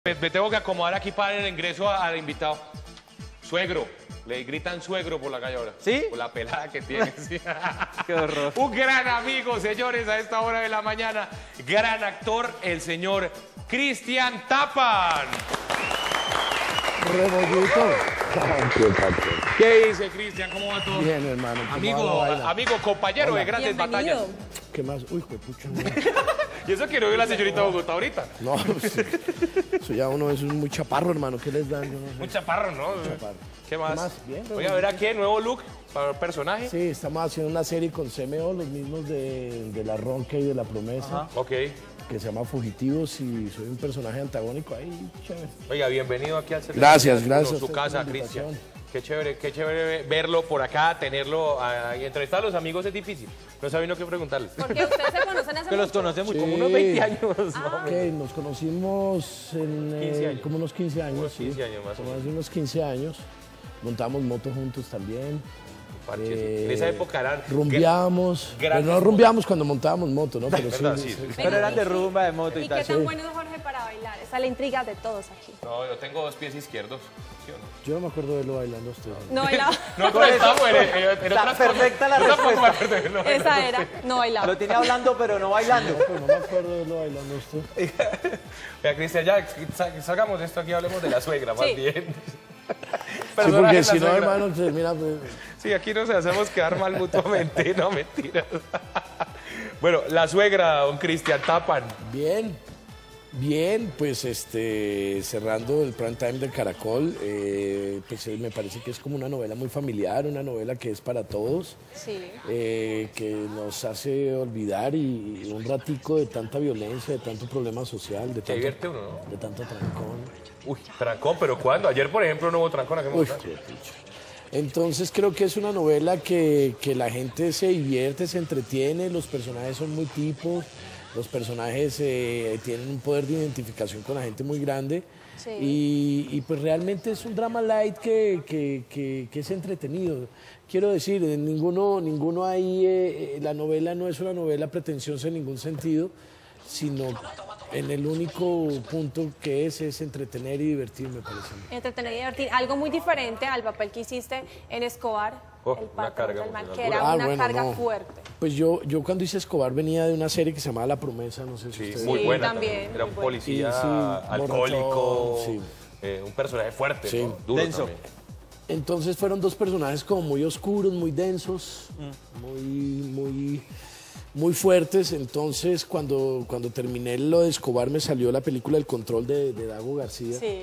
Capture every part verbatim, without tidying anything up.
Me, me tengo que acomodar aquí para el ingreso al invitado. Suegro. Le gritan suegro por la calle ahora. ¿Sí? Por la pelada que tiene. Sí. Qué horror. Un gran amigo, señores, a esta hora de la mañana. Gran actor, el señor Cristian Tapan. Rebollito. ¿Qué dice, Cristian? ¿Cómo va todo? Bien, hermano. ¿cómo Amigo, va la vaina? amigo, compañero Hola. de grandes Bienvenido. batallas. ¿Qué más? Uy, pucha. No, Y eso que no vio la señorita Bogotá ahorita. no pues, eso ya uno es muy chaparro, hermano. ¿Qué les dan? Yo no sé. Muy chaparro, ¿no? Chaparro. ¿Qué más? ¿Qué más? Bien, Oiga, a ver aquí, nuevo look para el personaje. Sí, estamos haciendo una serie con C M O, los mismos de, de La Ronca y de La Promesa, Ajá. Ok. que se llama Fugitivos y soy un personaje antagónico ahí, chévere. Oiga, bienvenido aquí al servicio. Gracias, gracias a Su usted casa, por la invitación. Cristian. Qué chévere, qué chévere verlo por acá, tenerlo ahí. Entrevistar a los amigos es difícil. No saben qué preguntarles. Porque ustedes se conocen hace Que los mucho. conocemos Sí. como unos veinte años. ¿no? Ok, nos conocimos en, eh, quince años. como unos quince años. Unos sí. quince años más o Como menos. hace unos quince años. Montamos moto juntos también. Parches. Eh, En esa época eran... Rumbeamos. grandes Pero no rumbeamos cuando montábamos moto, ¿no? Pero ¿Verdad? sí, Sí. sí. Pero eran de rumba, de moto y, ¿Y tal. qué tan bueno es Jorge para bailar? Esa es la intriga de todos aquí. No, yo tengo dos pies izquierdos. ¿Sí o no? Yo no me acuerdo de verlo bailando a usted. No bailaba. No, pero estamos en, en, en Está otras perfecta la cosas. Yo tampoco me respuesta. acuerdo de verlo Esa bailando. era, no bailaba. Lo tiene hablando, pero no bailando. No, pero no me acuerdo de verlo bailando a usted. Vea, Cristian, ya sa- salgamos de esto aquí, hablemos de la suegra, más Sí. bien. Sí, Personaje porque de si la no, suegra. hermano, termina... pues, Sí, aquí nos hacemos quedar mal mutuamente, no mentiras. Bueno, la suegra, don Cristian Tapan. Bien, bien, pues este, cerrando el prime time del Caracol, eh, pues eh, me parece que es como una novela muy familiar, una novela que es para todos, Sí. eh, que nos hace olvidar y, y un ratico de tanta violencia, de tanto problema social, de Se tanto, divierte uno, ¿no? de tanto trancón. Uy, trancón, pero ¿cuándo? Ayer, por ejemplo, no hubo trancón. ¿A qué Uy, montar? qué pucha. Entonces creo que es una novela que, que la gente se divierte, se entretiene, los personajes son muy tipos, los personajes eh, tienen un poder de identificación con la gente muy grande. Sí. Y, y, pues realmente es un drama light que, que, que, que es entretenido. Quiero decir, en ninguno, ninguno ahí, eh, eh, la novela no es una novela pretenciosa en ningún sentido, sino en el único punto que es, es entretener y divertir, me parece. Entretener y divertir. Algo muy diferente al papel que hiciste en Escobar, Oh, el una patrón carga del mal, que emocional. era Ah, una bueno, carga no. fuerte. Pues yo, yo cuando hice Escobar venía de una serie que se llamaba La Promesa, no sé si Sí, ustedes... muy Sí, buena también, también. Era un muy buena. policía Y sí, alcohólico, borrachón, sí. eh, un personaje fuerte, Sí. ¿no? Duro Denso. también. Entonces fueron dos personajes como muy oscuros, muy densos, muy, muy, muy fuertes. Entonces cuando, cuando terminé lo de Escobar me salió la película El Control de, de Dago García. Sí.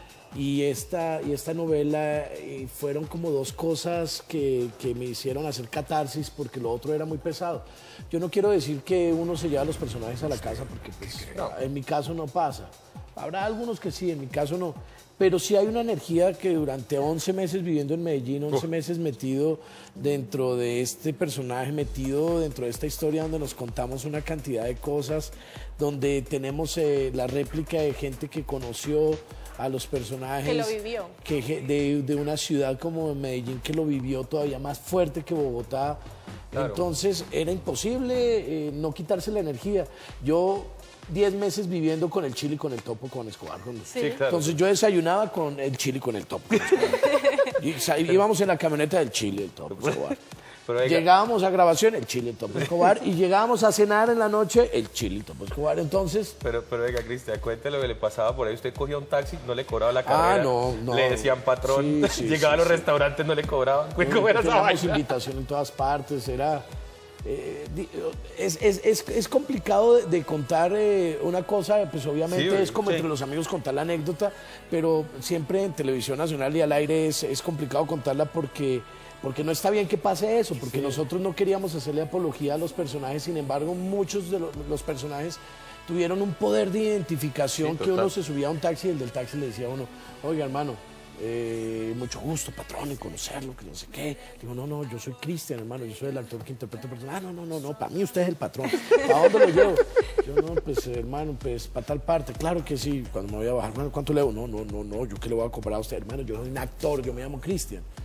Y esta, y esta novela eh, fueron como dos cosas que, que me hicieron hacer catarsis porque lo otro era muy pesado. Yo no quiero decir que uno se lleva a los personajes a la casa porque pues, en mi caso no pasa. Habrá algunos que sí, en mi caso no. Pero sí hay una energía que durante once meses viviendo en Medellín, once meses metido dentro de este personaje, metido dentro de esta historia donde nos contamos una cantidad de cosas, donde tenemos eh, la réplica de gente que conoció a los personajes. Que lo vivió. Que ge- de, de una ciudad como Medellín que lo vivió todavía más fuerte que Bogotá. Claro. Entonces era imposible eh, no quitarse la energía. Yo diez meses viviendo con el chile y con el topo con Escobar. con- Sí. Sí, claro. Entonces yo desayunaba con el chile y con el topo. con Escobar. y sa- íbamos en la camioneta del chile, el topo Escobar. Pero oiga, Llegábamos a grabación, el chile, el topo Escobar. Y llegábamos a cenar en la noche, el chile, el topo Escobar. Entonces... Pero, pero oiga, Cristian, cuéntele lo que le pasaba por ahí. Usted cogía un taxi, no le cobraba la Ah, carrera. no, no. Le decían patrón. Sí, sí, Llegaba sí, a los sí. restaurantes, no le cobraban. ¿Cómo era esa Teníamos vaina? invitación en todas partes, era... eh, di- es, es- es- es complicado de, de contar eh, una cosa, pues obviamente Sí, es como sí. entre los amigos contar la anécdota, pero siempre en Televisión Nacional y al aire es, es complicado contarla porque, porque no está bien que pase eso, porque nosotros no queríamos hacerle apología a los personajes, sin embargo muchos de lo- los personajes tuvieron un poder de identificación Sí, que total. uno se subía a un taxi y el del taxi le decía a uno, oiga hermano, eh, mucho gusto, patrón, en conocerlo, que no sé qué. Digo, no, no, yo soy Cristian, hermano, yo soy el actor que interpreta el personaje. Ah, no, no, no, no, para mí usted es el patrón. ¿Para dónde lo llevo? Yo, no, pues, hermano, pues, para tal parte. Claro que sí, cuando me voy a bajar, hermano, ¿cuánto le debo? No, no, no, no, yo qué le voy a cobrar a usted, hermano, yo soy un actor, yo me llamo Cristian.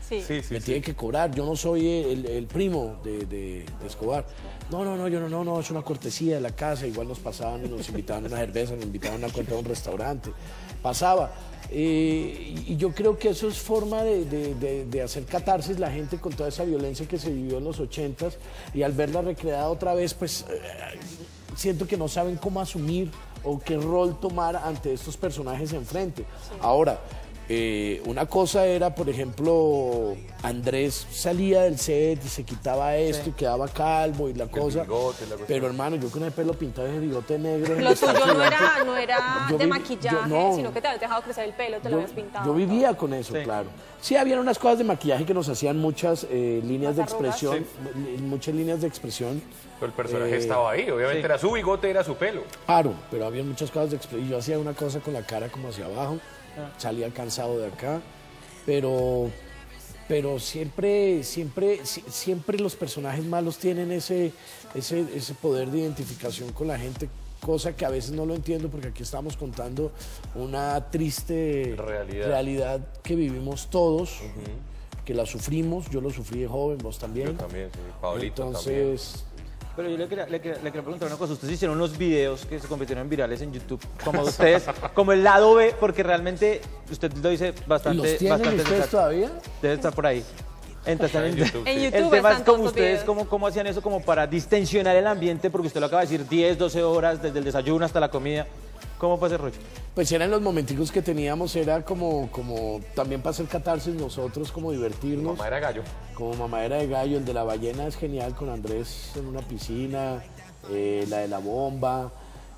Sí. Sí, sí, me sí. tienen que cobrar. Yo no soy el, el primo de, de- de Escobar. No, no, no, yo no, no, no, es una cortesía de la casa. Igual nos pasaban y nos invitaban a una cerveza, nos invitaban a comprar a un restaurante. Pasaba. Eh, y y yo creo que eso es forma de, de- de- de hacer catarsis la gente con toda esa violencia que se vivió en los ochentas, y al verla recreada otra vez, pues eh, siento que no saben cómo asumir o qué rol tomar ante estos personajes enfrente. Ahora, eh, una cosa era, por ejemplo, Andrés salía del set y se quitaba esto y quedaba calvo y la cosa. bigote, la cuestión. Pero hermano, yo con el pelo pintado de bigote negro. en Lo el tuyo estadio no gigante, era, no era yo de vi- maquillaje, yo- no. sino que te habías dejado crecer el pelo, te lo yo, habías pintado. yo vivía con eso, claro. Sí, habían unas cosas de maquillaje que nos hacían muchas eh, líneas de Las arrugas. expresión, mu- muchas líneas de expresión. Pero el personaje Eh, estaba ahí, obviamente sí. era su bigote, era su pelo. Claro, pero había muchas cosas de expresión. Yo hacía una cosa con la cara como hacia abajo, Ah. salía cansado de acá, pero, pero siempre, siempre, si- siempre los personajes malos tienen ese, ese, ese poder de identificación con la gente, cosa que a veces no lo entiendo porque aquí estamos contando una triste Realidad. realidad que vivimos todos, que la sufrimos. Yo lo sufrí de joven, vos también. Yo también, sí. Pablito Entonces, Pero yo le quería, le, quería, le quería preguntar una cosa. Ustedes hicieron unos videos que se convirtieron en virales en YouTube, como ustedes, como el lado B, porque realmente usted lo dice bastante. ¿los tienen bastante ustedes sensato. todavía? Debe estar por ahí. Entonces, En en YouTube, En sí. YouTube el tema están es todos como los ustedes, videos. cómo, cómo hacían eso como para distensionar el ambiente, porque usted lo acaba de decir, diez, doce horas, desde el desayuno hasta la comida. ¿Cómo fue ese rollo? Pues eran los momenticos que teníamos, era como, como también para hacer catarsis nosotros, como divertirnos. Mamá era gallo. Como Mamadera de Gallo, el de la ballena es genial con Andrés en una piscina, eh, la de la bomba.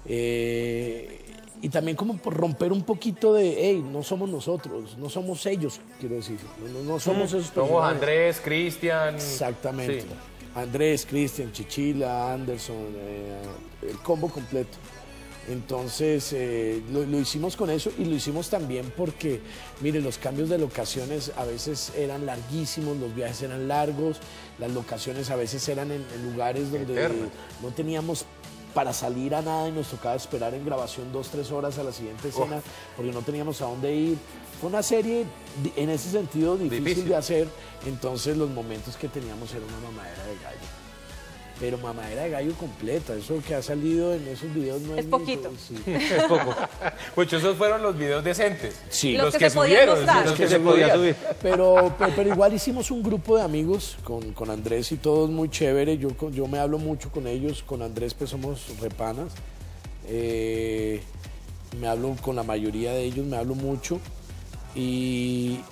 eh, y también como por romper un poquito de, hey, no somos nosotros, no somos ellos, quiero decir. No, no- no somos esos Somos personajes. Andrés, Cristian. Exactamente. Sí. Andrés, Cristian, Chichila, Anderson, eh, el combo completo. Entonces eh, lo, lo hicimos con eso y lo hicimos también porque, mire, los cambios de locaciones a veces eran larguísimos, los viajes eran largos, las locaciones a veces eran en, en lugares donde Eternas. no teníamos para salir a nada y nos tocaba esperar en grabación dos, tres horas a la siguiente escena porque no teníamos a dónde ir. Fue una serie di- en ese sentido difícil, Difícil. de hacer, entonces los momentos que teníamos era una mamadera de gallo. Pero mamadera de gallo completa, eso que ha salido en esos videos no es, Es ni- poquito. Sí. Es poco. Pues esos fueron los videos decentes. Sí. Los Los que que se podían subieron. mostrar. Los Que que se se podía podían. subir. Pero, pero, pero igual hicimos un grupo de amigos con, con Andrés y todos muy chévere. Yo, con- yo me hablo mucho con ellos, con Andrés pues somos repanas. Eh, me hablo con la mayoría de ellos, me hablo mucho. Y,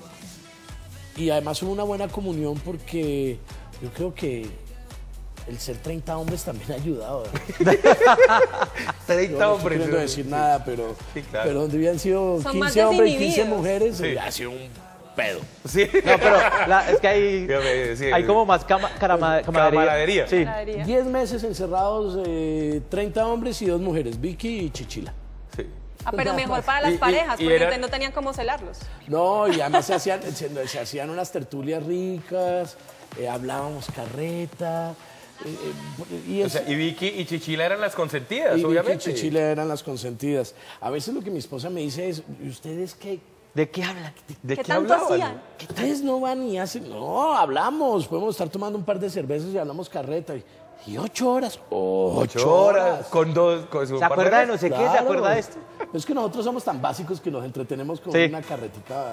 y además son una buena comunión porque yo creo que el ser treinta hombres también ha ayudado. ¿verdad? Yo treinta no estoy hombres. queriendo decir nada, pero, Sí, claro. pero donde hubieran sido Son más quince hombres y quince desinhibidos. mujeres, Sí. hubiera sido un pedo. Sí. No, pero la- es que hay, Dígame, sí, hay sí. como más cama- carama- camaradería. Camaradería. Sí. Camaradería. diez meses encerrados, eh, treinta hombres y dos mujeres, Vicky y Chichila. Sí. Ah, pero mejor para las Y- y- parejas, y porque era- ustedes no tenían cómo celarlos. No, y además se hacían, se, se hacían unas tertulias ricas, eh, hablábamos carreta. eh, eh, y, O eso- sea, y Vicky y Chichila eran las consentidas, y Vicky y obviamente. Chichila eran las consentidas. A veces lo que mi esposa me dice es, ¿y ustedes qué? ¿De qué hablan? ¿De ¿Qué qué tanto hablaban? hacían? ¿Qué ustedes no van y hacen? No, hablamos, podemos estar tomando un par de cervezas y hablamos carreta. Y, y ocho horas. Ocho, Ocho horas. Con dos. Con su ¿Se par acuerda de no veces. sé qué? ¿Se Claro. acuerda de esto? Es que nosotros somos tan básicos que nos entretenemos con Sí. una carretica.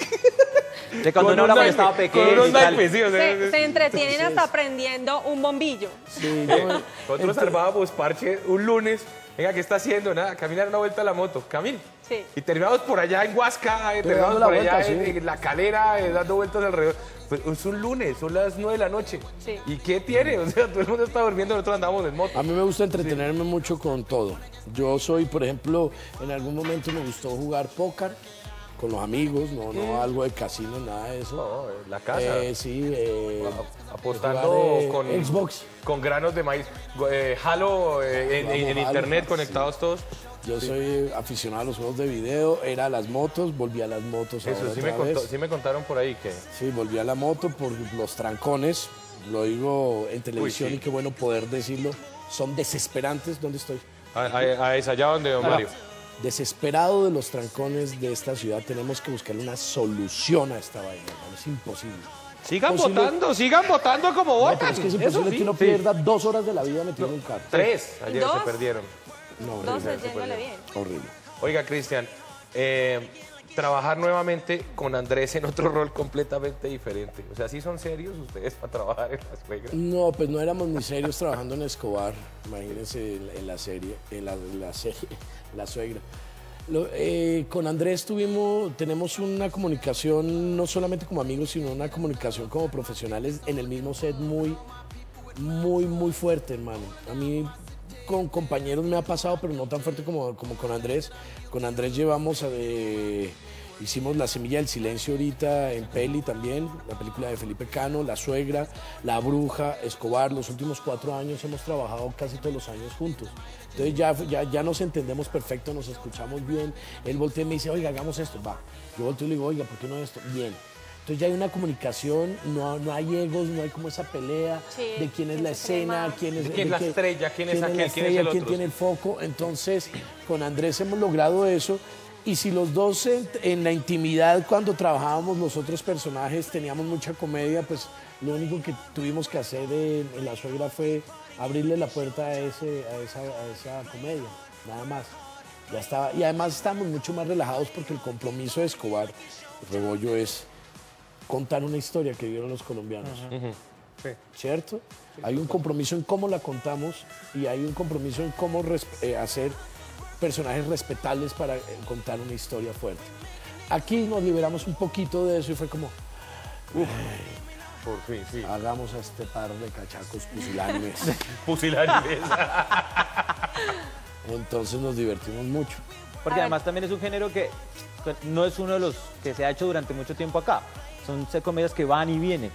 De cuando Con uno un era cuando naipe, estaba Con pequeño unos y tal. naipes, sí, o sea, Se, se entretienen hasta aprendiendo un bombillo. Sí, yo- Nosotros Entonces- armábamos parche un lunes. Venga, ¿qué está haciendo? Nada, caminar una vuelta a la moto. Camine. Sí. Y terminamos por allá en Huasca, eh, Pero terminamos dando por la allá vuelta, en, sí. en La Calera, eh, dando vueltas alrededor. Pues es un lunes, son las nueve de la noche. Sí. ¿Y qué tiene? O sea, todo el mundo está durmiendo, nosotros andamos en moto. A mí me gusta entretenerme mucho con todo. Yo soy, por ejemplo, en algún momento me gustó jugar póker con los amigos, no, no algo de casino, nada de eso. No, eh, la casa. Eh, sí, eh, A- apostando jugar, eh, con Xbox. con granos de maíz. Go- eh, Halo eh, en, en- en Halo, internet, sí. conectados todos. Yo soy aficionado a los juegos de video, era a las motos, volví a las motos Eso ahora sí otra me, contó- vez. sí me contaron por ahí que... Sí, volví a la moto por los trancones, lo digo en televisión sí. y qué bueno poder decirlo, son desesperantes. ¿Dónde estoy? A, a- a esa allá donde don Mario. Desesperado de los trancones de esta ciudad, tenemos que buscarle una solución a esta vaina, hermano, es imposible. Sigan Posible- votando, sigan votando como No, votan. pero es que es Eso imposible sí. que uno pierda dos horas de la vida metido en un carro. Tres, ayer ¿Dos? se perdieron. No, Dos horrible. yéndole bien. horrible. Oiga, Cristian, eh, trabajar nuevamente con Andrés en otro rol completamente diferente. O sea, ¿sí son serios ustedes para trabajar en la suegra? No, pues no éramos ni serios trabajando en Escobar, imagínense en, en la serie, en la, en la serie, La Suegra. Lo- eh, con Andrés tuvimos, tenemos una comunicación no solamente como amigos, sino una comunicación como profesionales en el mismo set muy, muy, muy fuerte, hermano. A mí con compañeros me ha pasado, pero no tan fuerte como, como con Andrés. Con Andrés llevamos, eh, hicimos La Semilla del Silencio ahorita en peli también, la película de Felipe Cano, La Suegra, La Bruja, Escobar. Los últimos cuatro años hemos trabajado casi todos los años juntos. Entonces ya, ya, ya nos entendemos perfecto, nos escuchamos bien. Él voltea y me dice, oiga, hagamos esto, va. Yo volteo y le digo, oiga, ¿por qué no esto? Bien. Entonces ya hay una comunicación, no, no hay egos, no hay como esa pelea Sí, de quién es la quién se escena, cree más. quién es, ¿De quién es la qué- estrella? ¿Quién es quién aquel? la ¿Quién es estrella? el ¿Quién otro? tiene el foco? Entonces con Andrés hemos logrado eso. Y si los dos en, en la intimidad, cuando trabajábamos los otros personajes, teníamos mucha comedia, pues lo único que tuvimos que hacer en, en La Suegra fue abrirle la puerta a, ese, a, esa, a esa comedia, nada más. Ya estaba. Y además estamos mucho más relajados porque el compromiso de Escobar, Rebollo, es contar una historia que vieron los colombianos. Sí. ¿Cierto? Hay un compromiso en cómo la contamos y hay un compromiso en cómo res- eh, hacer personajes respetables para eh, contar una historia fuerte. Aquí nos liberamos un poquito de eso y fue como, Por fin, sí. hagamos a este par de cachacos pusilánimes. Pusilánimes. Entonces nos divertimos mucho. Porque A además también es un género que no es uno de los que se ha hecho durante mucho tiempo acá. Son comedias que van y vienen.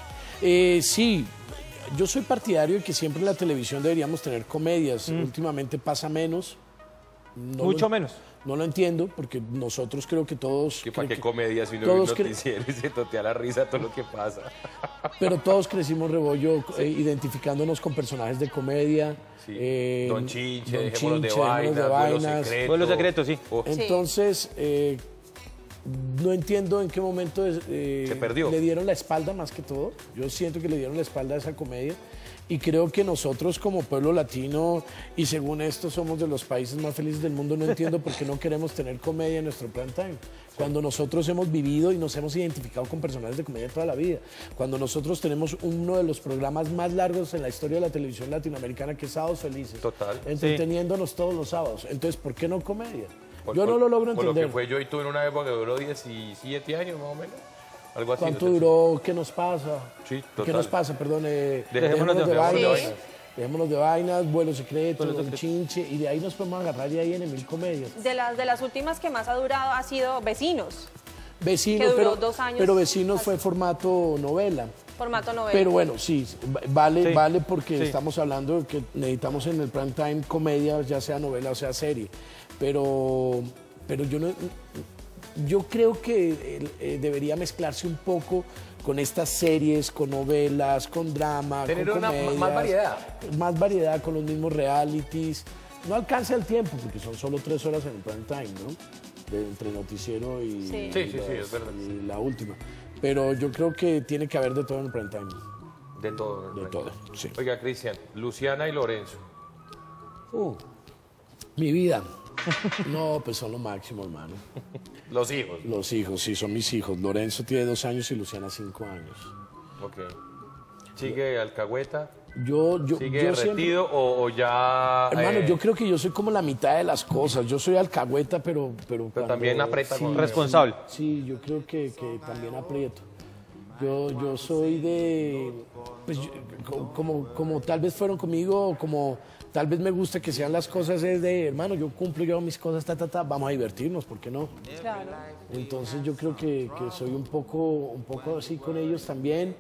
Eh, sí, yo soy partidario de que siempre en la televisión deberíamos tener comedias. Últimamente pasa menos. No Mucho lo- menos. No lo entiendo porque nosotros creo que todos... ¿Que ¿Para creo qué que- comedia si no ve un todos cre- noticiero y se totea la risa todo lo que pasa? Pero todos crecimos, Rebollo, eh, identificándonos con personajes de comedia. Sí. eh, Don Chinche, Don dejémonos de Chinche, vainas, Dejémonos de Vuelo Vainas. Secreto. Vuelo Secreto, sí. Oh, Sí. Entonces, eh, no entiendo en qué momento eh, Se perdió. le dieron la espalda más que todo. Yo siento que le dieron la espalda a esa comedia. Y creo que nosotros como pueblo latino, y según esto somos de los países más felices del mundo, no entiendo por qué no queremos tener comedia en nuestro prime time. Cuando nosotros hemos vivido y nos hemos identificado con personajes de comedia toda la vida. Cuando nosotros tenemos uno de los programas más largos en la historia de la televisión latinoamericana, que es Sábados Felices. Total. Entreteniéndonos todos los sábados. Entonces, ¿por qué no comedia? Por- Yo no por- lo logro Por lo entender. que fue yo y tú en una época que duró diecisiete años más o menos. Algo así. ¿Cuánto o sea, duró? ¿Qué nos pasa? Sí, ¿Qué total. nos pasa? Perdón. Eh, Dejémonos de- de Dejémonos de vainas. vainas. Dejémonos de vainas, Vuelo Secreto, Vuelo Don Secreto. Chinche. Y de ahí nos podemos agarrar y ahí en mil comedias. De las, de las últimas que más ha durado ha sido Vecinos, Vecinos, Que duró pero, dos años. pero Vecinos fue formato novela. formato novela. Pero bueno, sí, va- vale, Sí, vale porque sí. estamos hablando de que necesitamos en el prime time comedia, ya sea novela o sea serie. Pero, pero yo no, yo creo que eh, debería mezclarse un poco con estas series, con novelas, con drama, Tener con una- comedias, más variedad. más variedad con los mismos realities. No alcanza el tiempo porque son solo tres horas en el prime time, ¿no? De- entre noticiero y, Sí. y Sí, sí, sí, las- es verdad. y la última. Pero yo creo que tiene que haber de todo en el prime time. De todo. De todo, sí. Oiga, Cristian, Luciana y Lorenzo. Uh, mi vida. No, pues son lo máximo, hermano. Los hijos. Los hijos, sí, son mis hijos. Lorenzo tiene dos años y Luciana cinco años. Ok. ¿Sigue alcahueta? Yo, yo, ¿Sigue yo siempre- retido o, o ya...? Hermano, eh, yo creo que yo soy como la mitad de las cosas. Yo soy alcahueta, pero... Pero, cuando- también aprieta con- Responsable. Sí, yo creo que, que también aprieto. Yo, yo soy de... Pues yo- co- como, como tal vez fueron conmigo, como tal vez me gusta que sean las cosas es de, hermano, yo cumplo, yo hago mis cosas, ta, ta, ta, vamos a divertirnos, ¿por qué no? Claro. Entonces yo creo que, que soy un poco, un poco así con ellos también.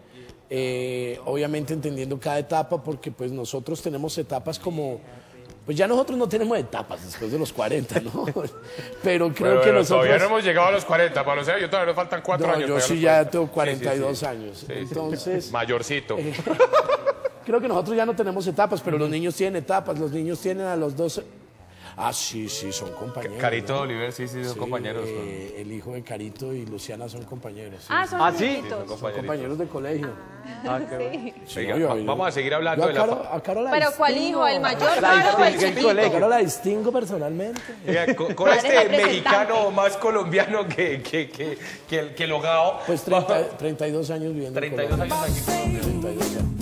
Eh, obviamente entendiendo cada etapa, porque pues nosotros tenemos etapas como... Pues ya nosotros no tenemos etapas después de los cuarenta, ¿no? Pero creo Bueno, que bueno, nosotros... Todavía no hemos llegado a los cuarenta, para o sea, yo todavía nos faltan cuatro No, años. yo para sí llegar a ya los tengo cuarenta. cuarenta y dos Sí, sí, sí. años. Sí, sí. Entonces, Mayorcito. creo que nosotros ya no tenemos etapas, pero los niños tienen etapas. Los niños tienen a los dos, Ah, sí, sí, son compañeros. Carito ¿no? Oliver, sí, sí, son Sí, compañeros. eh, el hijo de Carito y Luciana son compañeros. sí, Ah, sí. son ¿Ah, sí? amiguitos. Son Son compañeritos. compañeros de colegio. Ah, qué bueno. Sí. Sí, Oiga, yo- va- yo- vamos a seguir hablando yo de la Caro, fa- a Caro la Pero ¿cuál distingo. hijo? ¿El mayor La Caro o el distingue en chiquito? colegio. Caro la distingo personalmente. Oiga, con, con Eres este representante. mexicano más colombiano que, que, que, que, el- que Logao. Pues treinta, treinta y dos años viviendo en treinta y dos Colombia. años aquí en Colombia. treinta y dos años.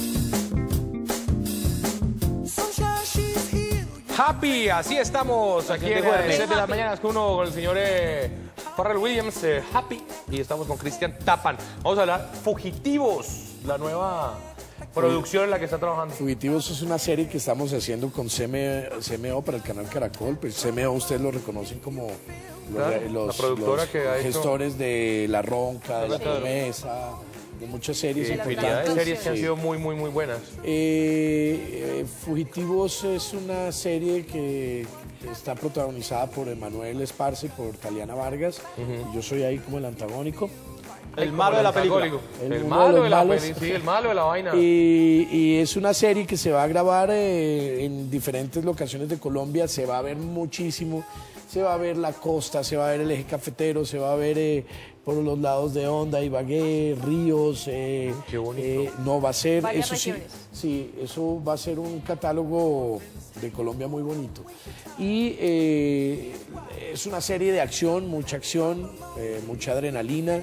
Happy, así estamos aquí en de jueves. el set de las Happy. mañanas con uno con el señor eh, Pharrell Williams, eh, Happy, y estamos con Cristian Tapan. Vamos a hablar Fugitivos, la nueva producción en la que está trabajando. Fugitivos es una serie que estamos haciendo con C M, C M O para el canal Caracol. Pues C M O ustedes lo reconocen como los, Claro, los- la productora los que ha hecho- gestores de La Ronca, de La Claro. Promesa, de muchas series Infinidad de importantes. series que han Sí. sido muy, muy, muy buenas. Eh, eh, Fugitivos es una serie que está protagonizada por Emanuel Esparza y por Taliana Vargas. Yo soy ahí como el antagónico. El malo de la película. El, El uno de malo los de la malos. peli, sí, el malo de la vaina. Y, y es una serie que se va a grabar eh, en diferentes locaciones de Colombia, se va a ver muchísimo, se va a ver la costa, se va a ver el eje cafetero, se va a ver eh, por los lados de Honda, Ibagué, Ríos. eh, Qué bonito. eh, no, va a ser, Varias eso sí, regiones. sí, eso va a ser un catálogo de Colombia muy bonito. Y eh, es una serie de acción, mucha acción, eh, mucha adrenalina.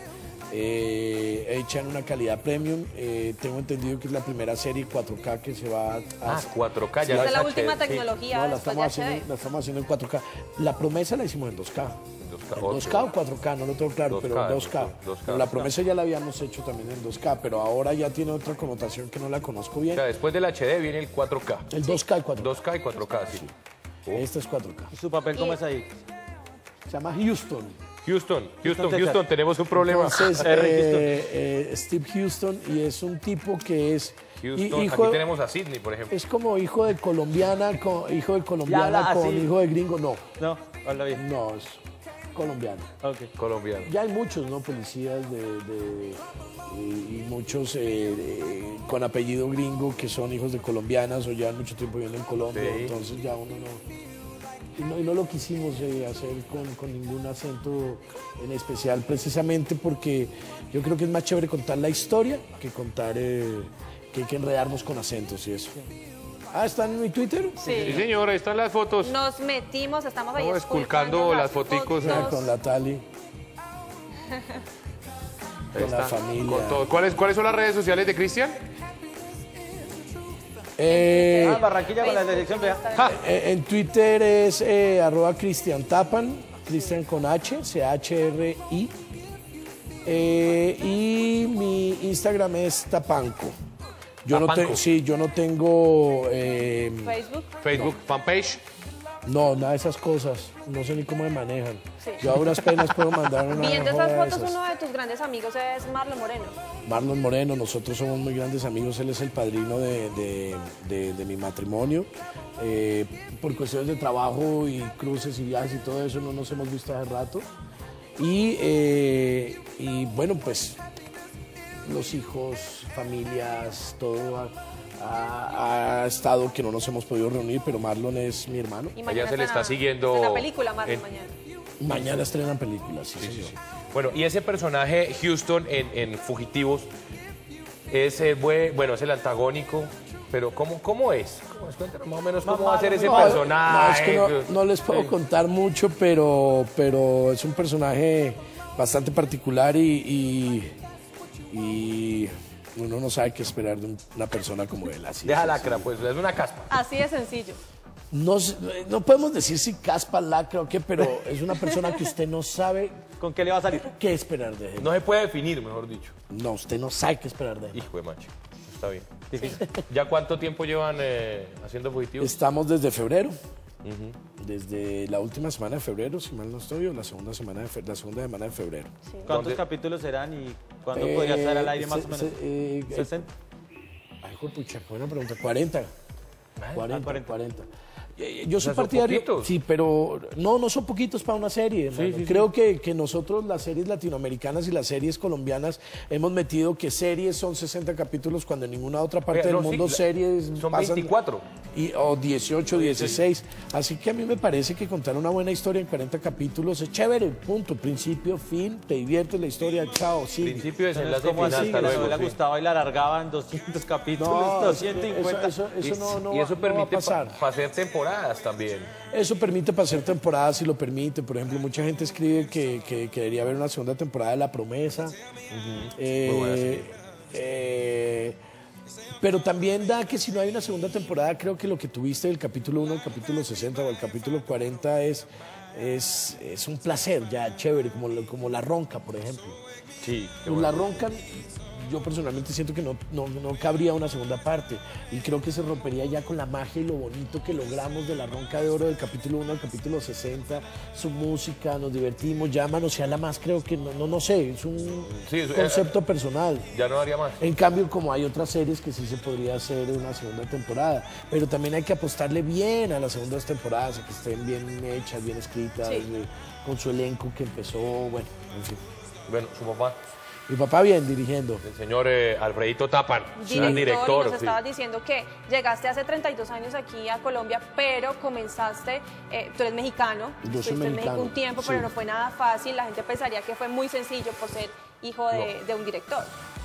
Eh, hecha en una calidad premium. Eh, tengo entendido que es la primera serie cuatro K que se va a Ah, hacer. cuatro K, ya Esa no es la H D, última sí. tecnología No, la después estamos, de haciendo, H D. la estamos haciendo en cuatro K. La promesa la hicimos en dos K. En dos K, ¿En otro. dos K o cuatro K? No lo tengo claro, dos K, pero en dos K. dos K. Pero la promesa ya la habíamos hecho también en dos K, pero ahora ya tiene otra connotación que no la conozco O bien. sea, después del H D viene el cuatro K. El dos K y cuatro K. dos K y cuatro K, sí. Este es cuatro K. ¿Y su papel cómo es ahí? Se llama Houston. Houston, Houston, Texas. Houston, tenemos un problema. Entonces, R. eh, eh, Steve Houston, y es un tipo que es Houston, hi- hijo, aquí tenemos a Sydney, por ejemplo. es como hijo de colombiana, con, hijo de colombiana habla con así. hijo de gringo. No, No, habla bien. no, es colombiano. Ok. Colombiano. Ya hay muchos, ¿no? Policías de, de- y, y muchos eh, eh, con apellido gringo que son hijos de colombianas o llevan mucho tiempo viviendo en Colombia, Sí. entonces ya uno no... Y no, y no lo quisimos eh, hacer con, con ningún acento en especial, precisamente porque yo creo que es más chévere contar la historia que contar, eh, que, que enredarnos con acentos y eso. Ah, ¿están en mi Twitter? Sí, Sí. señor, ahí están las fotos. Nos metimos, estamos ahí Estamos esculcando esculcando las foticos, Ah, fotos. con la Tali. Ahí Con la está, familia. con todo. ¿Cuáles, ¿Cuáles son las redes sociales de Cristian? Eh, Ah, Barranquilla con la dirección, vea. Ja. Eh, en Twitter es eh, arroba Cristian Tapan, Cristian con H, C H R I. Eh, y mi Instagram es Tapanco. Yo no, Tapanco. te- sí, yo no tengo, eh, Facebook. Facebook, fanpage. no, nada de esas cosas. No sé ni cómo me manejan. Sí. Yo a duras penas puedo mandar una Viendo joda esas de fotos, esas. uno de tus grandes amigos es Marlon Moreno. Marlon Moreno, nosotros somos muy grandes amigos, él es el padrino de, de- de- de mi matrimonio. Eh, por cuestiones de trabajo y cruces y viajes y todo eso no nos hemos visto hace rato. Y, eh, y bueno, pues los hijos, familias, todo ha, ha- ha estado que no nos hemos podido reunir, pero Marlon es mi hermano. Y Allá se le estrena- está siguiendo En la película Marlon en- mañana. Mañana estrenan películas, sí, señor. Bueno, y ese personaje Houston en, en Fugitivos es, eh, bue- bueno, es el antagónico, pero ¿cómo, cómo es? ¿Cómo es? Cuéntanos más o menos cómo va a ser ese No, personaje. no, es que no, no les puedo Sí. contar mucho, pero, pero es un personaje bastante particular y, y, y uno no sabe qué esperar de un- una persona como él. Así Deja es, lacra, pues, es una caspa. Así de sencillo. No, sé- no podemos decir si caspa, lacra o qué, pero es una persona que usted no sabe ¿Con qué le va a salir? qué esperar de él. No se puede definir, mejor dicho. No, usted no sabe qué esperar de él. Hijo de macho. Está bien. ¿Ya cuánto tiempo llevan eh, haciendo Fugitivos? Estamos desde febrero. Desde la última semana de febrero, si mal no estoy, o la segunda semana de, fe- la segunda semana de febrero. ¿Cuántos ¿Dónde? capítulos serán y cuándo podría estar al aire más se- o menos? se- eh, eh, ¿sesenta? Ay, hijo de pucha, qué buena pregunta. cuarenta. cuarenta, cuarenta. cuarenta. Eh, Yo soy sea, son partidario. poquitos. Sí, pero no, no son poquitos para una serie. hermano. Creo Que, que nosotros, las series latinoamericanas y las series colombianas, hemos metido que series son sesenta capítulos cuando en ninguna otra parte Oiga, del no, sí, mundo la- series son pasan- veinticuatro. Y, o dieciocho, dieciséis. Así que a mí me parece que contar una buena historia en cuarenta capítulos es chévere, punto. Principio, fin, te diviertes la historia, chao, sí. Principio, Entonces, desenlace, como final, así, hasta la luego. novela sí. Gustavo y la alargaba en doscientos capítulos, No, doscientos cincuenta. eso, eso, eso no, no y va- eso no va a permite pasar. para hacer temporadas también. Eso permite para hacer temporadas, si lo permite. Por ejemplo, mucha gente escribe que, que, que debería haber una segunda temporada de La Promesa. Eh, Muy buena serie. eh, pero también da que si no hay una segunda temporada, creo que lo que tuviste del capítulo uno al capítulo sesenta o el capítulo cuarenta es, es, es un placer, ya chévere, como, lo- como La Ronca, por ejemplo. Sí, qué Pues bueno. La Ronca, yo personalmente siento que no, no, no cabría una segunda parte y creo que se rompería ya con la magia y lo bonito que logramos de La Ronca de Oro del capítulo uno al capítulo sesenta, su música, nos divertimos, ya manosearla más, creo que no, no, no sé, es un Sí, es- concepto personal. Ya no haría más. En cambio, como hay otras series que sí se podría hacer una segunda temporada, pero también hay que apostarle bien a las segundas temporadas, a que estén bien hechas, bien escritas, Sí. eh, con su elenco que empezó, bueno, en fin. Bueno, su papá, Mi papá bien dirigiendo. el señor eh, Alfredito Tapan, Director, gran y director. nos sí. estabas diciendo que llegaste hace treinta y dos años aquí a Colombia, pero comenzaste, eh, tú eres mexicano, Yo soy estuviste en México mexicano, un tiempo, sí. pero no fue nada fácil, la gente pensaría que fue muy sencillo por ser hijo de, de un director.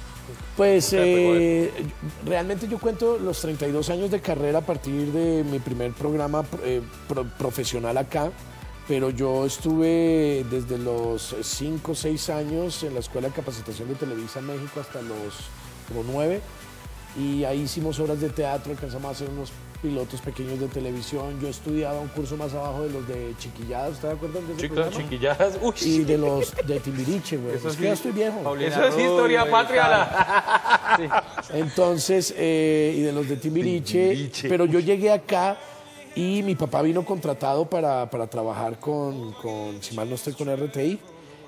Pues Nunca pegó eh, realmente yo cuento los treinta y dos años de carrera a partir de mi primer programa eh, pro- profesional acá, pero yo estuve desde los cinco o seis años en la Escuela de Capacitación de Televisa México hasta los como nueve, y ahí hicimos obras de teatro, alcanzamos a hacer unos pilotos pequeños de televisión. Yo estudiaba un curso más abajo de los de Chiquilladas, ¿ustedes acuerdan de ese Chicos, programa? chiquilladas. Uy, Y de los de Timbiriche, güey. Eso Es que sí. ya estoy viejo. Paulina eso es Rubio, historia y patria. tal. la- Entonces, eh, y de los de Timbiriche, Timbiriche. pero yo llegué acá y mi papá vino contratado para, para trabajar con, con, si mal no estoy, con R T I.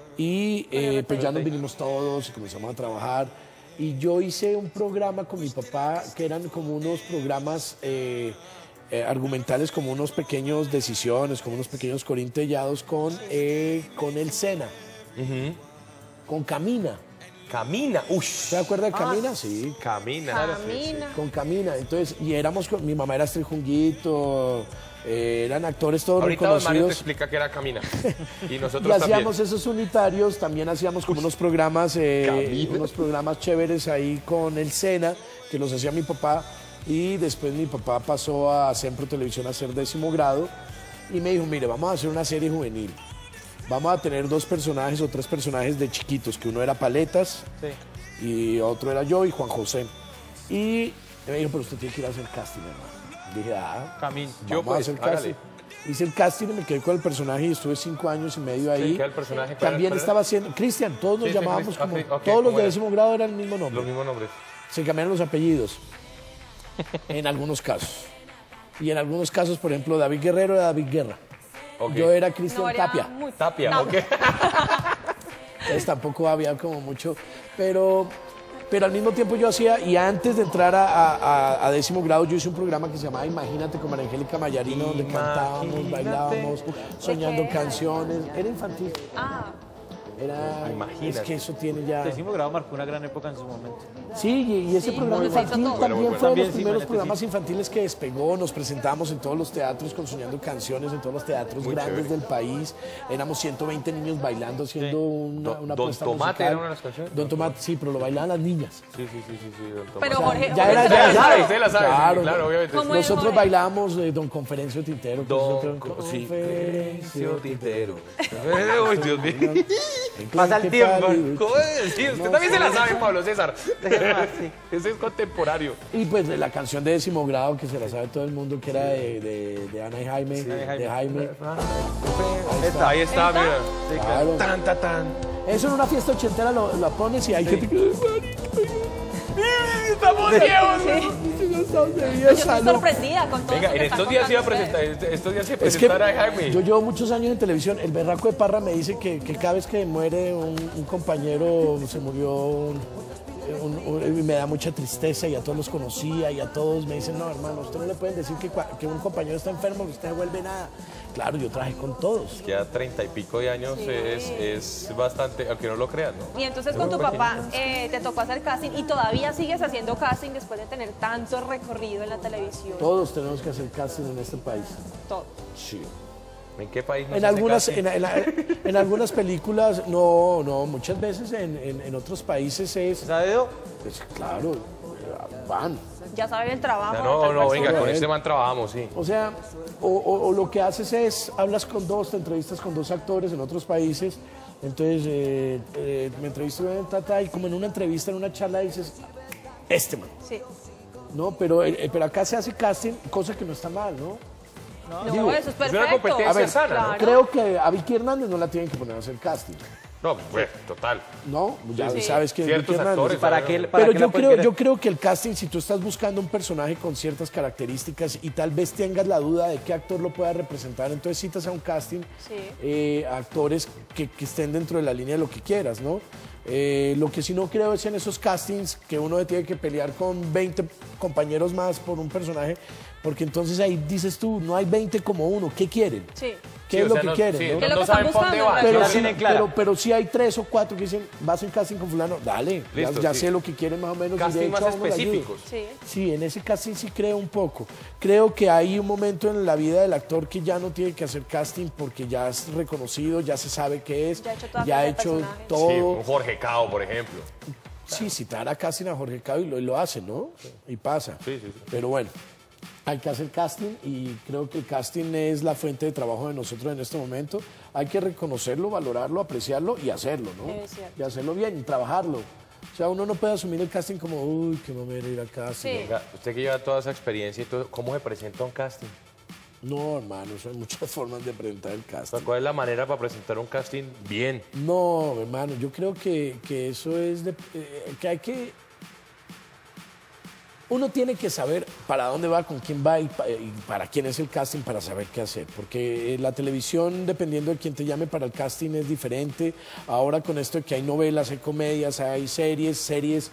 Y eh, pues ya nos vinimos todos y comenzamos a trabajar. Y yo hice un programa con mi papá que eran como unos programas eh, eh, argumentales, como unos pequeños decisiones, como unos pequeños corintellados con, eh, con el Sena, con Camina. Camina. Uy, ¿Se acuerda de Camina? Sí. camina. Camina. Con Camina, entonces, y éramos, con- mi mamá era Estrijunguito, eh, eran actores todos Ahorita don Mario te reconocidos. explica que era camina. Y Y nosotros también. hacíamos esos unitarios, también hacíamos como unos programas, eh, Camina. unos programas chéveres ahí con el Sena, que los hacía mi papá, y después mi papá pasó a Sempro Televisión a hacer décimo grado, y me dijo, mire, vamos a hacer una serie juvenil. Vamos a tener dos personajes o tres personajes de chiquitos, que uno era Paletas, Sí. y otro era yo y Juan José. Y me dijo, pero usted tiene que ir a hacer casting, hermano. Dije, ah, Camín. Yo, vamos pues, a hacer hágale. casting. Hice el casting y me quedé con el personaje y estuve cinco años y medio ahí. ¿qué era el personaje? ¿Cuál También era? estaba haciendo, Cristian, todos nos Sí, sí, llamábamos Cristian. como, Ok, ok, todos los ¿cómo de era? décimo grado eran el mismo nombre. Los mismos nombres. Se cambiaron los apellidos, en algunos casos. Y en algunos casos, por ejemplo, David Guerrero era David Guerra. Ok. Yo era Cristian No, era Tapia. muy- Tapia, No. ok. Entonces tampoco había como mucho, pero, pero al mismo tiempo yo hacía, y antes de entrar a, a- a- a décimo grado, yo hice un programa que se llamaba Imagínate con María Angélica Mayarino, donde cantábamos, Imagínate. bailábamos, soñando ¿De qué era? canciones. Era infantil. Ah, Era, Imagínate. es que eso tiene ya... Décimo grado marcó una gran época en su momento. Sí, y, y ese Sí, programa bueno, se hizo infantil todo. también Bueno, bueno. fue de También, los sí, primeros Manete, programas sí. infantiles que despegó. Nos presentamos en todos los teatros con Soñando Canciones, en todos los teatros Muy grandes chévere. del país. Éramos ciento veinte niños bailando, haciendo una, Don- una Don puesta Tomate musical. era una de las canciones. Don Tomate, sí, pero lo bailaban las niñas. Sí, sí, sí, sí, sí, don Tomás. pero O sea, Jorge, ya Jorge era- se ya la era- sabe. Usted la sabe, sí, Claro, claro, obviamente. ¿Cómo es, Nosotros Jorge? bailábamos eh, Don Conferencio Tintero. que es Don otro- Co- sí. Conferencio Tintero. Uy, Dios mío. Pasa el tiempo. ¿Cómo es? Sí, usted también se la sabe, Pablo César. Déjeme más, sí. Ese es contemporáneo. Y pues de la canción de décimo grado que se la sabe todo el mundo, que era de, de, de Ana y Jaime. de Jaime. De Jaime. Esta. Ahí está, ¿Está? mira. Sí, claro. Claro. Tan, tan, tan. Eso en una fiesta ochentera lo, la pones y hay gente que... Estamos viejos. Yo estoy sorprendida con todo Venga, esto en que están estos días se iba a contando presentar, ustedes. estos días se Es que presentará Jaime. yo llevo muchos años en televisión. El berraco de Parra me dice que, que cada vez que muere un, un compañero, se murió un, un- un- me da mucha tristeza y a todos los conocía y a todos me dicen, no, hermano, usted no le pueden decir que, cua- que un compañero está enfermo, que usted no vuelve nada. Claro, yo trabajé con todos. Ya treinta y pico de años Sí. es, es bastante, aunque no lo crean, ¿no? Y entonces con tu papá eh, te tocó hacer casting y todavía sigues haciendo casting después de tener tanto recorrido en la televisión. Todos tenemos que hacer casting en este país. Todo. Sí. ¿En qué país no En se hace algunas, casting? en, en la- en algunas películas, no, no, muchas veces en, en- en otros países es, ¿Sabe, Edo? pues, claro, van. Ya saben el trabajo. Ya de no, tal no, persona. venga, con Él. este man trabajamos, sí. O sea, o, o- o lo que haces es, hablas con dos, te entrevistas con dos actores en otros países, entonces eh, eh, me entrevisto en Tata y como en una entrevista, en una charla dices, este man, Sí. ¿no? Pero, eh, pero acá se hace casting, cosa que no está mal, ¿no? No, Digo, eso es es perfecto. una competencia A ver, sana, ¿no? claro. Creo que a Vicky Hernández no la tienen que poner a hacer casting, No, pues, total. ¿no? Ya Sí. sabes quién es Ciertos Vicky Hernández. actores. ¿Para qué, para Pero qué la yo pueden creo, querer? yo creo que el casting, si tú estás buscando un personaje con ciertas características y tal vez tengas la duda de qué actor lo pueda representar, entonces citas a un casting Sí. eh, actores que, que estén dentro de la línea de lo que quieras, ¿no? Eh, lo que sí no creo es en esos castings que uno tiene que pelear con veinte compañeros más por un personaje, porque entonces ahí dices tú, no hay veinte como uno, ¿qué quieren? Sí. ¿Qué Sí, es o lo sea, que no- quieren? sí, ¿no? ¿Qué es lo no que están saben por dónde buscando, van. en Pero, la sí, tienen clara. pero, pero sí hay tres o cuatro que dicen, vas en casting con fulano, dale, ya- Listo, ya, sí. sé lo que quieren más o menos. y de Casting hecho más a uno le ayudo. específicos. Sí. Sí, en ese casting sí creo un poco. Creo que hay un momento en la vida del actor que ya no tiene que hacer casting porque ya es reconocido, ya se sabe qué es, Ya ha hecho toda ya ha clase de hecho personajes. todo. Sí, un Jorge Cao, por ejemplo. Sí, citar a casting a Jorge Cabo y lo, y lo hace, ¿no? Y pasa. Sí, sí, sí. Pero bueno, hay que hacer casting y creo que el casting es la fuente de trabajo de nosotros en este momento. Hay que reconocerlo, valorarlo, apreciarlo y hacerlo, ¿no? Es cierto. Y hacerlo bien y trabajarlo. O sea, uno no puede asumir el casting como, uy, qué mamera ir al casting. Sí. Venga, usted que lleva toda esa experiencia y todo, ¿cómo se presenta un casting? No, hermano, eso hay muchas formas de presentar el O sea, casting. ¿cuál es la manera para presentar un casting bien? No, hermano, yo creo que, que eso es de, eh, que hay que... Uno tiene que saber para dónde va, con quién va y, pa- y para quién es el casting para saber qué hacer. Porque la televisión, dependiendo de quién te llame para el casting, es diferente. Ahora con esto de que hay novelas, hay comedias, hay series, series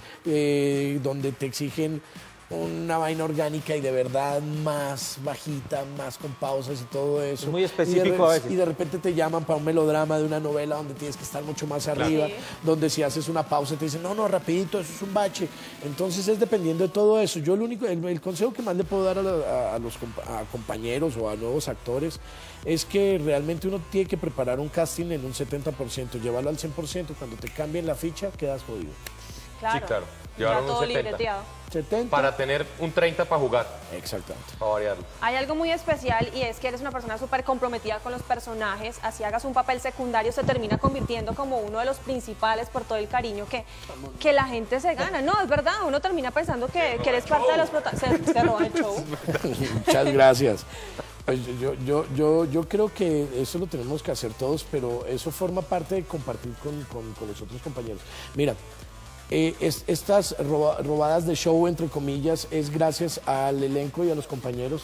eh, donde te exigen una vaina orgánica y de verdad más bajita, más con pausas y todo eso. Es muy Y de específico re- a veces. Y de repente te llaman para un melodrama de una novela donde tienes que estar mucho más arriba, Sí. donde si haces una pausa te dicen, no, no, rapidito, eso es un bache. Entonces es dependiendo de todo eso. Yo lo único, el, el consejo que más le puedo dar a, la- a- a los compa- a compañeros o a nuevos actores es que realmente uno tiene que preparar un casting en un setenta por ciento, llevarlo al cien por ciento. Cuando te cambien la ficha, quedas jodido. Claro. Sí, claro. Ya Llevaron un todo setenta. libreteado. setenta. Para tener un treinta para jugar, Exactamente. para variarlo. Hay algo muy especial y es que eres una persona súper comprometida con los personajes, así hagas un papel secundario, se termina convirtiendo como uno de los principales por todo el cariño que, que la gente se gana. No, es verdad, uno termina pensando que, que eres parte de los protagonistas. Se, se roba el show. Muchas gracias. Pues yo, yo, yo, yo creo que eso lo tenemos que hacer todos, pero eso forma parte de compartir con, con- con los otros compañeros. Mira, eh, es- estas roba- robadas de show, entre comillas, es gracias al elenco y a los compañeros,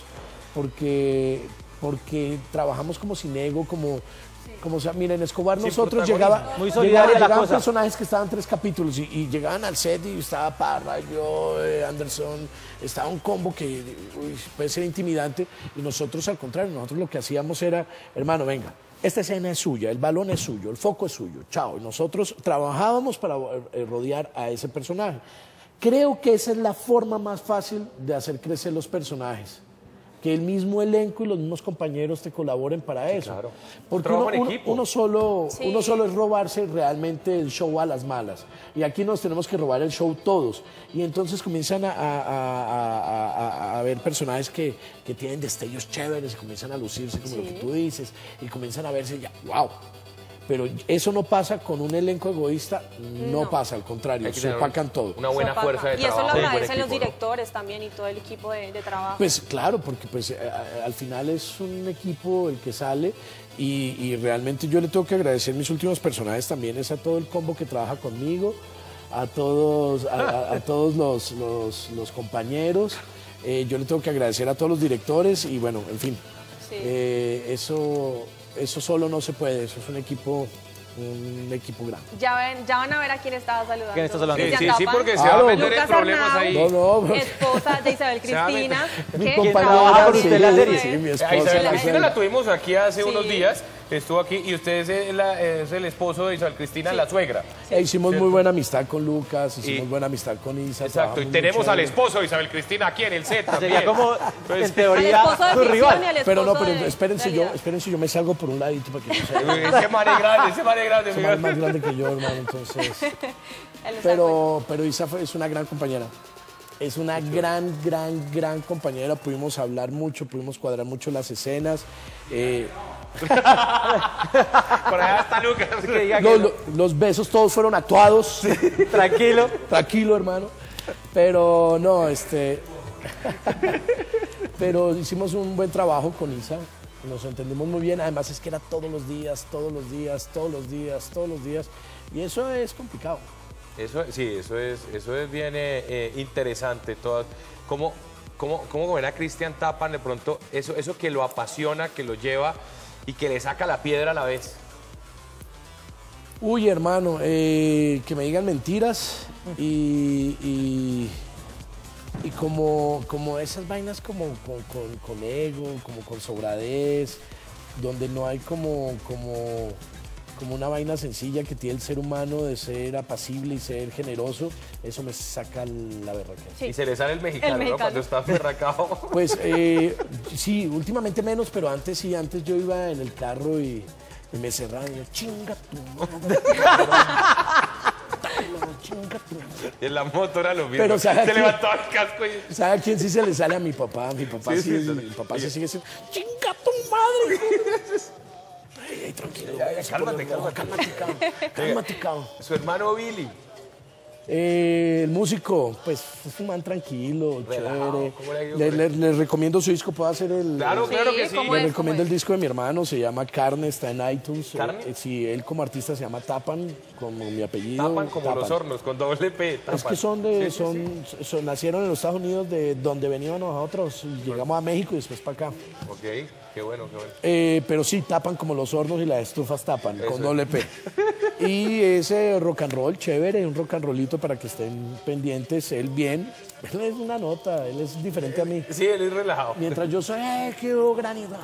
porque, porque trabajamos como sin ego, como... Como, o sea, miren, Escobar, Sin nosotros protagonismo. llegaba, Muy llegaba- solidaria la llegaban cosa. personajes que estaban tres capítulos y, y llegaban al set y estaba Parra, yo, eh, Anderson, estaba un combo que uy, puede ser intimidante y nosotros al contrario, nosotros lo que hacíamos era, hermano, venga, esta escena es suya, el balón es suyo, el foco es suyo, chao. Y nosotros trabajábamos para eh, rodear a ese personaje. Creo que esa es la forma más fácil de hacer crecer los personajes. Que el mismo elenco y los mismos compañeros te colaboren para eso. claro. Porque Trabajo uno, en uno- equipo. uno solo, Sí. uno solo es robarse realmente el show a las malas. Y aquí nos tenemos que robar el show todos. Y entonces comienzan a, a- a- a- a- a ver personajes que, que tienen destellos chéveres y comienzan a lucirse como lo Sí. que tú dices. Y comienzan a verse ya, wow. Pero eso no pasa con un elenco egoísta, no, No. pasa, al contrario, Hay que se tener opacan todo. Una buena Eso pasa. fuerza de Y eso trabajo. lo y buen agradecen los equipo, ¿no? directores también y todo el equipo de, de trabajo. Pues claro, porque pues eh, a- al final es un equipo el que sale y, y realmente yo le tengo que agradecer mis últimos personajes también, es a todo el combo que trabaja conmigo, a todos, a, a- a todos los, los- los compañeros, eh, yo le tengo que agradecer a todos los directores y bueno, en fin, Sí. eh, eso, eso solo no se puede, eso es un equipo un equipo grande. Ya, ven, ya van a ver a quién estaba saludando. ¿Quién está saludando? Sí, Cristian sí, sí, Tapan, porque se Claro. va a meter en Lucas problemas Arnau, ahí. No, no. esposa de Isabel Se va a meter- Cristina. Mi que compañera, trabaja por sí, usted la serie. sí, mi A esposa. Isabel la Cristina suegra. la tuvimos aquí hace Sí. unos días, estuvo aquí y usted es el, la- es el esposo de Isabel Cristina, la suegra. E hicimos ¿Cierto? muy buena amistad con Lucas, hicimos Y- buena amistad con Isa. Exacto, y trabajamos tenemos mucho al en- esposo de Isabel Cristina aquí en el set también. Sería como, Pues, en Al teoría, esposo de su ficción y rival. al esposo Pero no, pero de espérense yo, realidad. espérense, yo me salgo por un ladito para que no se Uy, ese man es grande, ese man es grande. Ese mira. man es más grande que yo, hermano, entonces. Él está Pero, pero Isa fue- es una gran compañera. Es una gran, gran, gran compañera. Pudimos hablar mucho, pudimos cuadrar mucho las escenas. Eh, Por allá está Lucas. Que diga que los, no. lo- los besos todos fueron actuados. Tranquilo. Tranquilo, hermano. Pero no, este. Pero hicimos un buen trabajo con Isa. Nos entendimos muy bien. Además, es que era todos los días, todos los días, todos los días, todos los días. Y eso es complicado. Eso, sí, eso es, eso es bien eh, eh, interesante. Todo, ¿Cómo, cómo, cómo ven a Cristian Tapan de pronto eso, eso que lo apasiona, que lo lleva y que le saca la piedra a la vez? Uy, hermano, eh, que me digan mentiras y, y, y como, como esas vainas como con, con- con ego, como con sobradez, donde no hay como, como, como una vaina sencilla que tiene el ser humano de ser apacible y ser generoso, eso me saca la berraquera. Sí. Y se le sale el mexicano, El ¿no? mexicano. Cuando está ferracado. Pues eh, sí, últimamente menos, pero antes sí, antes yo iba en el carro y, y me cerraban y yo, chinga tu madre. Chinga tu madre. Y en la moto era lo mismo. Pero, ¿sabe se qué? levantaba el casco y... ¿Sabe a quién sí se le sale? A mi papá. A mi papá Sí, sí, sí, es- sí. mi papá sí sigue siendo, chinga tu madre. Ay, ay, tranquilo. Ya, ya, cálmate, No, cálmate. Cálmate, cabrón. Cálmate, cabrón. Su hermano Billy. Eh, el músico, pues es un man tranquilo, Relajado, chévere. ¿cómo le ha ido Le, con le- le recomiendo su disco, puedo hacer el... Claro, el- claro Sí, que sí. ¿cómo Le es? recomiendo el es? disco de mi hermano, se llama Carne, está en iTunes. ¿Carne? Eh, sí, él como artista se llama Tapan, como mi apellido. Tapan como los Tapan. hornos, con doble P. Es tapan. que son de, Sí, sí, son, son- nacieron en los Estados Unidos, de donde veníamos nosotros, y llegamos a México y después para acá. sí. Ok, qué bueno, qué bueno. Eh, pero sí, tapan como los hornos y las estufas tapan, Eso con es. doble P. Y ese rock and roll, chévere, un rock and rollito para que estén pendientes, él bien. Él es una nota, él es diferente a mí. Sí, él es relajado. Mientras yo soy, eh, qué hubo granito,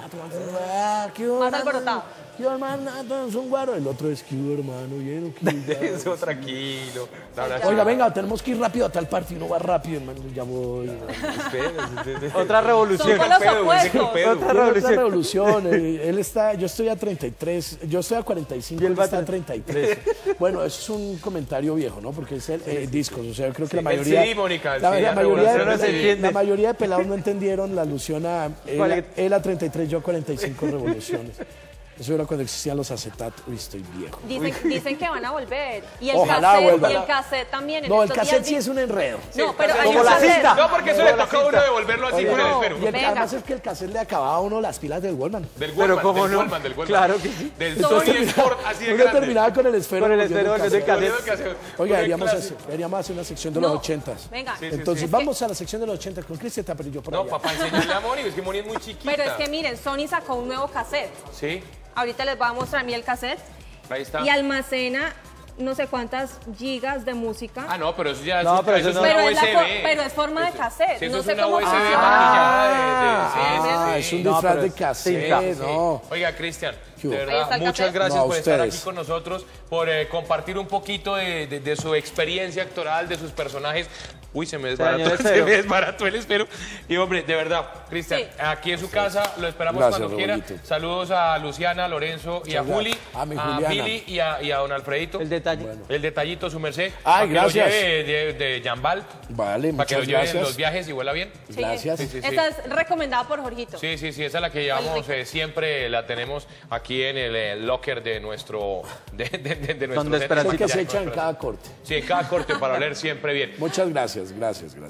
ah, qué hubo, Más hermano, alborotado. qué hubo, hermano, es un guaro. El otro es, qué hubo, hermano, bien, qué Eso, tranquilo. No, no, Oiga, venga, tenemos que ir rápido a tal parte, no va rápido, hermano, ya voy. espérese. Otra revolución. Son los Pedo, güey, opuestos. qué pedo. Otra Otra revolución. revolución. eh, Él está, yo estoy a treinta y tres, yo estoy a cuarenta y cinco, Y él él va a está a treinta y tres. Bueno, eso es un comentario viejo, ¿no? Porque es el eh, discos, o sea, yo creo que la el mayoría, C D, Mónica, el la, C D, la la mayoría, revolución no se de, entiende. la mayoría de pelados no entendieron la alusión a ¿Cuál él, es? él a treinta y tres, yo a cuarenta y cinco revoluciones. Eso era cuando existían los acetatos. Uy, estoy viejo. Dicen, dicen que van a volver. Y el Ojalá cassette, vuelvan. y el cassette también. En No, el estos cassette días sí di- es un enredo. No, pero hay Como un la cassette. cinta. No, porque eso le toca a uno devolverlo así Oiga, con el no, esfero. y el- Venga. además es que el cassette le acababa a uno las pilas del Wallman. Del Pero Wallman, cómo del no. Wallman, del Wallman. Claro que sí. Del Entonces, Sony Sport, así de uno grande. terminaba con el esfero. Con el volviendo esfero, volviendo el cassette. cassette. Volviendo el cassette. Oiga, Con el deberíamos clásico. hacer, deberíamos hacer una sección de No, los ochentas. venga. Sí, sí, Entonces, Es que- vamos a la sección de los ochentas con Cristian Tapper y yo por No, allá. papá, enseñarle a Moni, es que Moni es muy chiquita. Pero es que miren, Sony sacó un nuevo cassette. Sí, Ahorita les voy a mostrar a mí el cassette. ahí está. Y almacena no sé cuántas gigas de música. Ah, no, pero eso ya No, es, pero eso eso es no- una pero, es la U S for- B. pero es forma de Eso- cassette. sí, eso no es sé una cómo U S B funciona. maquillada de- de- sí, Ah, sí, es sí. un No, disfraz pero de es cassette, cinta. no. Oiga, Cristian, ¿Qué hubo? de Ahí verdad, está el muchas cassette. gracias No, a por estar ustedes. aquí con nosotros, por eh, compartir un poquito de, de- de su experiencia actoral, de sus personajes. Uy, se me dañó el desbarató, se esfero. me desbarató el esfero. Y hombre, de verdad, Cristian, Sí. aquí en su casa, lo esperamos Gracias, cuando quiera. Raulito. Saludos a Luciana, a Lorenzo y a Muchas Juli, gracias. A mi a Juliana. Billy y a, y a don Alfredito. El detalle. El detallito, su merced. Ay, para que gracias. lo lleve de, de Jambal. Vale, Para que lo muchas lleve en gracias. los viajes y huela bien. Sí. Gracias. Sí, sí, sí. Esta es recomendada por Jorgito. Sí, sí, sí, esa es la que llevamos eh, siempre, la tenemos aquí en el eh, locker de nuestro de, de, de, de nuestro Donde set. esperan Es el que Ya, se echa en con cada corte. Sí, en cada corte para oler siempre bien. Muchas gracias, gracias, gracias.